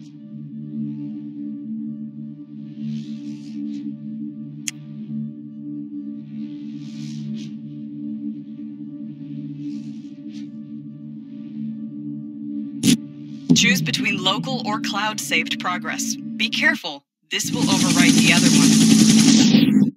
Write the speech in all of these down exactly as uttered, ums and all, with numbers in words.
Choose between local or cloud-saved progress. Be careful, this will overwrite the other one.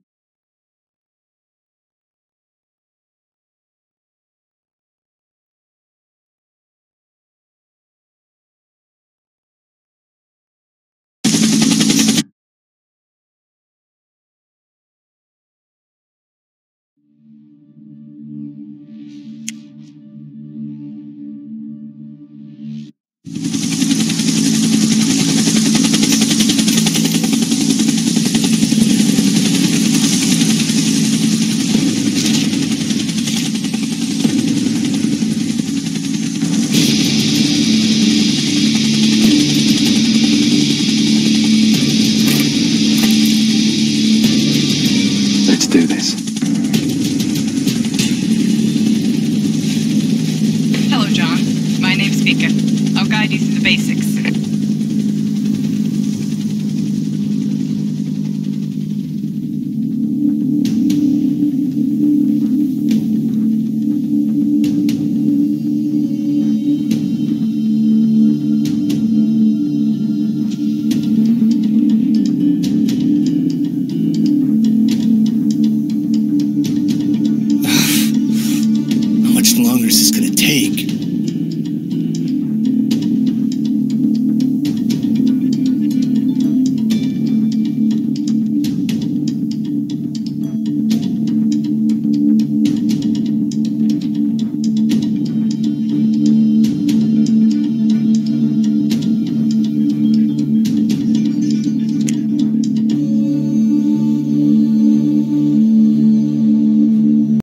Let's do this. Hello, John. My name's Vika. I'll guide you through the basics.